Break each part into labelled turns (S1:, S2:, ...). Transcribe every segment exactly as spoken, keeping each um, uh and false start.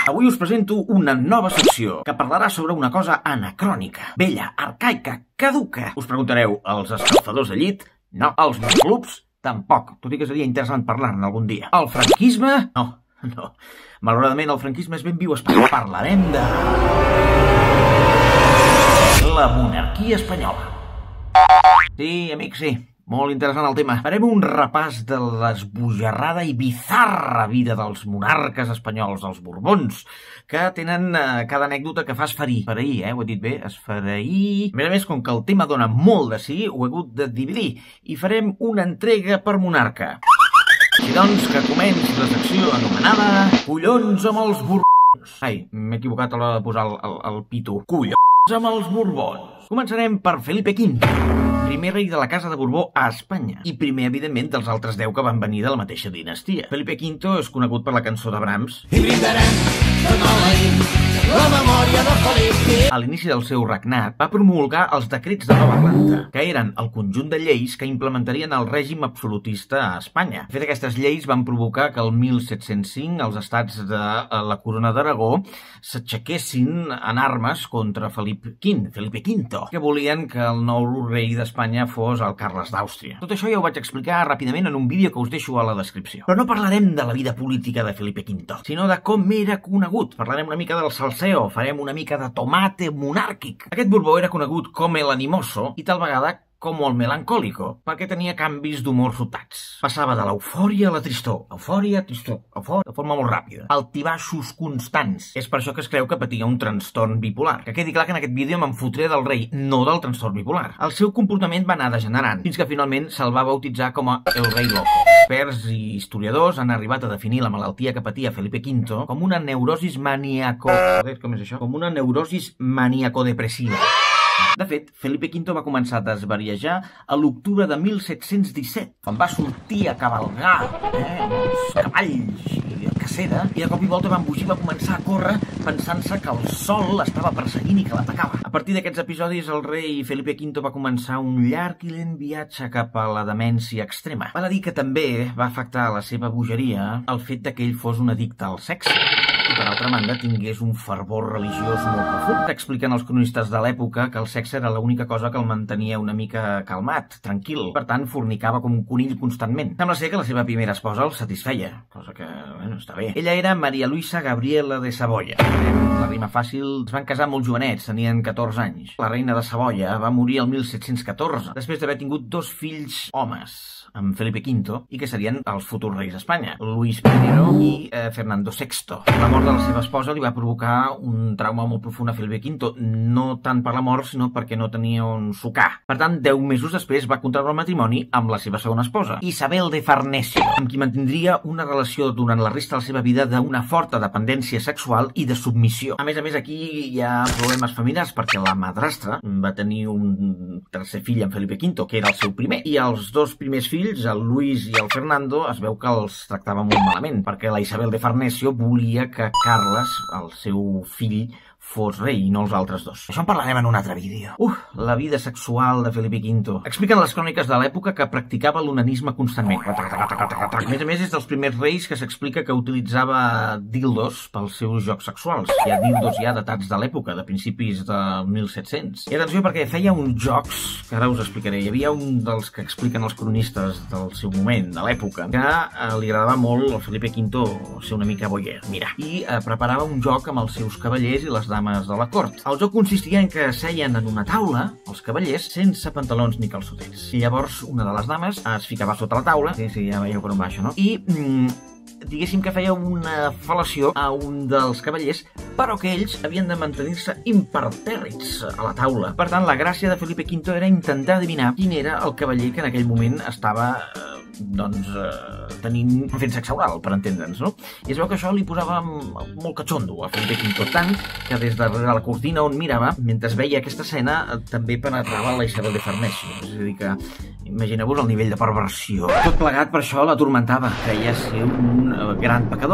S1: Avui us presento una nova secció que parlarà sobre una cosa anacrònica, vella, arcaica, caduca. Us preguntareu, els escalfadors de llit? No. Els clubs? Tampoc, tot i que seria interessant parlar-ne algun dia. El franquisme? No, no. Malauradament el franquisme és ben viu a Espanya. Parlarem de... la monarquia espanyola. Sí, amics, sí. Molt interessant el tema. Farem un repàs de l'esbojarrada i bizarra vida dels monarques espanyols, dels Borbons, que tenen eh, cada anècdota que fa esferir. Esferir, eh? Ho he dit bé? Esferir... A més a més, com que el tema dona molt de sí, ho he hagut de dividir. I farem una entrega per monarca. I doncs que comenci la secció anomenada Collons amb els Borbons. Ai, m'he equivocat a l'hora de posar el, el, el pito. Collons amb els Borbons. Començarem per Felipe quinto, primer rei de la Casa de Borbó a Espanya, i primer, evidentment, dels altres deu que van venir de la mateixa dinastia. Felipe quinto és conegut per la cançó de Brahms. I brindarem de maleïm la memòria de Felipe. A l'inici del seu regnat va promulgar els decrets de Nova Planta, que eren el conjunt de lleis que implementarien el règim absolutista a Espanya. De fet, aquestes lleis van provocar que el mil set-cents cinc els estats de la Corona d'Aragó s'aixequessin en armes contra Felip quinto, Felipe quinto, que volien que el nou rei d'Espanya fos el Carles d'Àustria. Tot això ja ho vaig explicar ràpidament en un vídeo que us deixo a la descripció. Però no parlarem de la vida política de Felipe quinto, sinó de com era conegut. Parlarem una mica del salseo, farem una mica de tomate monàrquic. Aquest Borbó era conegut com el animoso i tal vegada com el melancòlico, perquè tenia canvis d'humor sobtats. Passava de l'eufòria a la tristor, eufòria, tristor, eufòria, de forma molt ràpida. Altibaixos constants. És per això que es creu que patia un trastorn bipolar. Que quedi clar que en aquest vídeo me'n fotré del rei, no del trastorn bipolar. El seu comportament va anar degenerant, fins que finalment se'l va bautitzar com a el rei loco. Experts i historiadors han arribat a definir la malaltia que patia Felipe quinto com una neurosis maníaco... Com és això? Com una neurosis maníaco-depressiva. De fet, Felipe quinto va començar a desvariejar a l'octubre de mil set-cents disset, quan va sortir a cavalgar eh, amb els cavalls i el cacera, i de cop i volta va embogir, va començar a córrer pensant-se que el sol l'estava perseguint i que l'atacava. A partir d'aquests episodis, el rei Felipe quinto va començar un llarg i lent viatge cap a la demència extrema. Val a dir que també va afectar la seva bogeria el fet que ell fos un addicte al sexe. I per altra banda tingués un fervor religiós molt profund. Expliquen els cronistes de l'època que el sexe era l'única cosa que el mantenia una mica calmat, tranquil. Per tant, fornicava com un conill constantment. Sembla ser que la seva primera esposa el satisfeia, cosa que, bueno, està bé. Ella era Maria Luisa Gabriela de Savoia. La rima fàcil, es van casar molt jovenets, tenien catorze anys. La reina de Savoia va morir el mil set-cents catorze, després d'haver tingut dos fills homes, amb Felipe quinto, i que serien els futurs reis d'Espanya, Luis primero i eh, Fernando sexto. La mort de la seva esposa li va provocar un trauma molt profund a Felipe quinto, no tant per la mort, sinó perquè no tenia on sucar. Per tant, deu mesos després va contraure el matrimoni amb la seva segona esposa, Isabel de Farnesio, amb qui mantindria una relació durant la resta de la seva vida d'una forta dependència sexual i de submissió. A més a més, aquí hi ha problemes familiars, perquè la madrastra va tenir un tercer fill amb Felipe quinto, que era el seu primer, i els dos primers fills, el Luis i el Fernando, es veu que els tractava molt malament, perquè la Isabel de Farnesio volia que Carles, el seu fill, fos rei i no els altres dos. Això en parlarem en un altre vídeo. Uh, la vida sexual de Felipe quinto. Expliquen les cròniques de l'època que practicava l'onanisme constantment. A més a més, és dels primers reis que s'explica que utilitzava dildos pels seus jocs sexuals. Hi ha dildos ja datats de l'època, de principis del mil set-cents. I atenció, perquè feia uns jocs, que ara us explicaré. Hi havia un dels que expliquen els cronistes del seu moment, de l'època, que eh, li agradava molt al Felipe quinto ser una mica boyer, mira. I eh, preparava un joc amb els seus cavallers i les dames de la cort. El joc consistia en que seien en una taula, els cavallers, sense pantalons ni calçotets. I llavors una de les dames es ficava sota la taula, sí, sí, ja veieu per on va això, no? I, mm, diguéssim que feia una fal·lació a un dels cavallers, però que ells havien de mantenir-se impertèrrits a la taula. Per tant, la gràcia de Felipe quinto era intentar adivinar quin era el cavaller que en aquell moment estava doncs, eh, tenint fent sexe oral, per entendre'ns, no? I es veu que això li posava molt catxondo a Felipe quinto, tant que des de la cortina on mirava, mentre veia aquesta escena, també penetrava la Isabel de Farnesio. És a dir que, imagineu-vos el nivell de perversió. Tot plegat per això l'atormentava, creia ser un gran pecador. I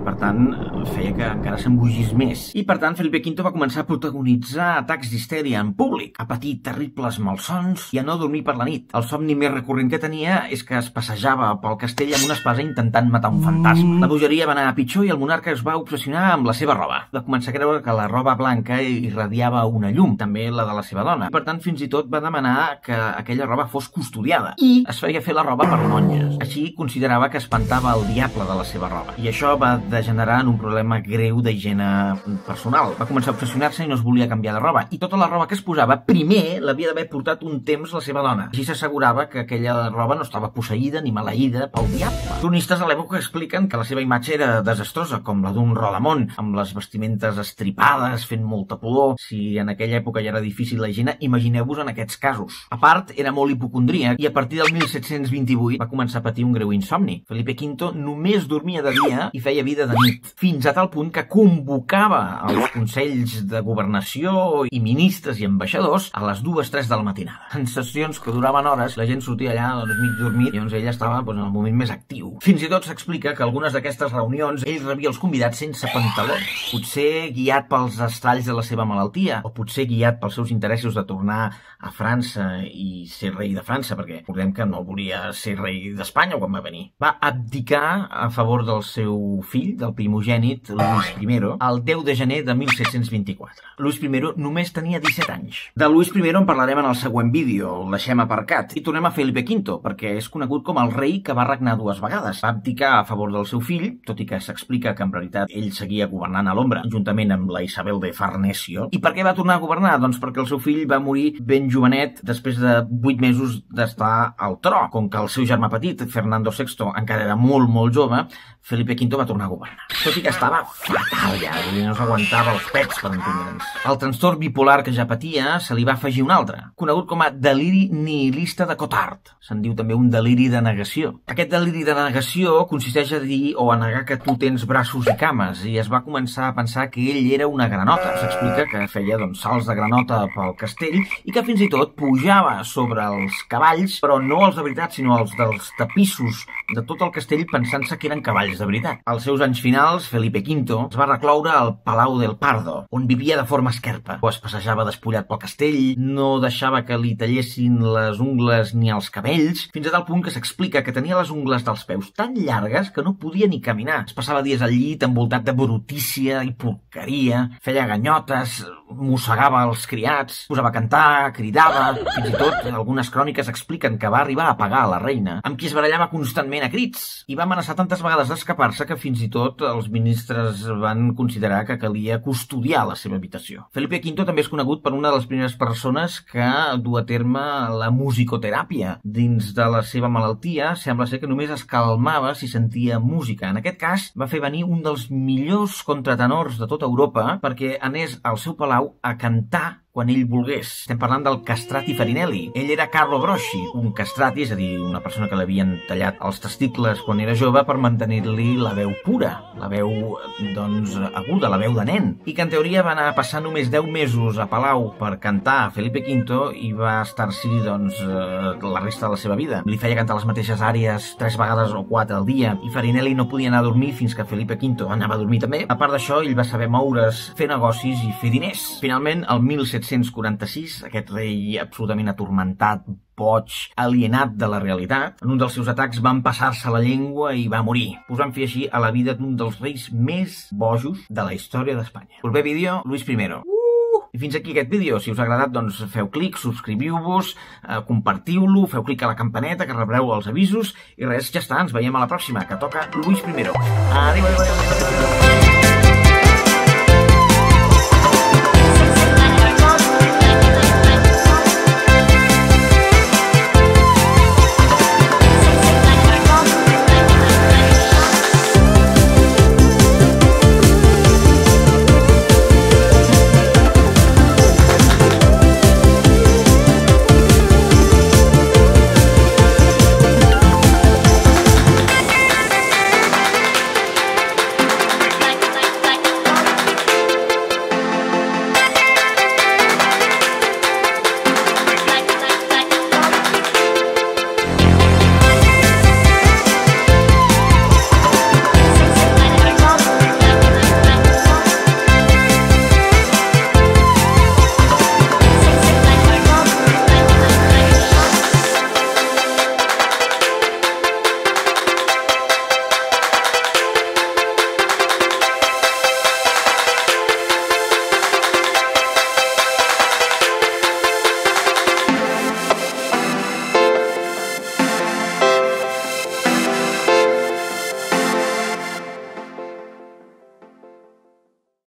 S1: per tant feia que encara s'embogís més. I per tant Felipe quinto va començar a protagonitzar atacs d'histèria en públic, a patir terribles malsons i a no dormir per la nit. El somni més recurrent que tenia és que es passejava pel castell amb una espasa intentant matar un fantasma. La bogeria va anar a pitjor i el monarca es va obsessionar amb la seva roba. Va començar a creure que la roba blanca irradiava una llum, també la de la seva dona. Per tant, fins i tot va demanar que aquella roba fos custodiada i es feia fer la roba per monges. Així considerava que espantava el diable de la seva roba. I això va degenerar en un problema greu d'higiene personal. Va començar a obsessionar-se i no es volia canviar de roba. I tota la roba que es posava, primer l'havia d'haver portat un temps la seva dona. Així s'assegurava que aquella roba no estava posseïda ni maleïda pel diable. Cronistes a l'època expliquen que la seva imatge era desastrosa, com la d'un rodamón, amb les vestimentes estripades, fent molta pudor. Si en aquella època ja era difícil la higiene, imagineu-vos en aquests casos. A part, era molt hipocondríac i a partir del mil set-cents vint-i-vuit va començar a patir un greu insomni. Felipe quinto només dormia de dia i feia vida de nit, fins a tal punt que convocava els consells de governació i ministres i ambaixadors a les dues tres de la matinada. En sessions que duraven hores, la gent sortia allà doncs, mig dormit i doncs ell estava doncs, en el moment més actiu. Fins i tot s'explica que algunes d'aquestes reunions ell rebia els convidats sense pantalons, potser guiat pels estralls de la seva malaltia o potser guiat pels seus interessos de tornar a França i ser rei de França, perquè recordem que no volia ser rei d'Espanya quan va venir. Va abdicar a favor del seu fill, del primogènit, Luis primero, el deu de gener de mil set-cents vint-i-quatre. Luis primero només tenia disset anys. De Luis primero en parlarem en el següent vídeo, el deixem aparcat. I tornem a Felipe quinto, perquè és conegut com el rei que va regnar dues vegades. Va abdicar a favor del seu fill, tot i que s'explica que en realitat ell seguia governant a l'ombra, juntament amb la Isabel de Farnesio. I per què va tornar a governar? Doncs perquè el seu fill va morir ben jovenet després de vuit mesos d'estar al tro. Com que el seu germà petit, Fernando sexto, encara era molt, molt jove, Felipe quinto va tornar a governar. Tot i que estava fatal ja, i no s'aguantava els pets, per entendre'ns. Al trastorn bipolar que ja patia se li va afegir un altre, conegut com a deliri nihilista de Cotard. Se'n diu també un deliri de negació. Aquest deliri de negació consisteix a dir o a negar que tu tens braços i cames, i es va començar a pensar que ell era una granota. S'explica que feia doncs, salts de granota pel castell i que fins i tot pujava sobre els cavalls, però no els de veritat, sinó els dels tapissos de tot el castell pensant-se que eren cavalls de veritat. Als seus anys finals, Felipe quinto es va recloure al Palau del Pardo, on vivia de forma esquerpa. O es passejava despullat pel castell, no deixava que li tallessin les ungles ni els cabells, fins a tal punt que s'explica que tenia les ungles dels peus tan llargues que no podia ni caminar. Es passava dies al llit envoltat de brutícia i porqueria, feia ganyotes, mossegava els criats, posava a cantar, cridava. Fins i tot algunes cròniques expliquen que va arribar a pagar a la reina, amb qui es barallava constantment a crits, i va amenaçar tantes vegades d'escapar-se que fins i tot els ministres van considerar que calia custodiar la seva habitació. Felipe quinto també és conegut per una de les primeres persones que du a terme la musicoteràpia. Dins de la seva malaltia, sembla ser que només es calmava si sentia música. En aquest cas, va fer venir un dels millors contratenors de tota Europa perquè anés al seu palau a cantar quan ell volgués. Estem parlant del Castrati Farinelli. Ell era Carlo Broschi, un castrati, és a dir, una persona que l'havien tallat els testicles quan era jove per mantenir-li la veu pura, la veu, doncs, aguda, la veu de nen. I que en teoria va anar a passar només deu mesos a Palau per cantar a Felipe quinto i va estar-s'hi, doncs, la resta de la seva vida. Li feia cantar les mateixes àrees tres vegades o quatre al dia i Farinelli no podia anar a dormir fins que Felipe quinto anava a dormir també. A part d'això, ell va saber moure's, fer negocis i fer diners. Finalment, el mil set-cents quaranta-sis, aquest rei absolutament atormentat, boig, alienat de la realitat, en un dels seus atacs van passar-se la llengua i va morir, posant fi així a la vida d'un dels reis més bojos de la història d'Espanya. Proper vídeo, Luis primero. I fins aquí aquest vídeo. Si us ha agradat, doncs feu clic, subscriviu-vos, eh, compartiu-lo, feu clic a la campaneta que rebreu els avisos i res, ja està, ens veiem a la pròxima, que toca Luis primero. Adéu, adéu, adéu, adéu.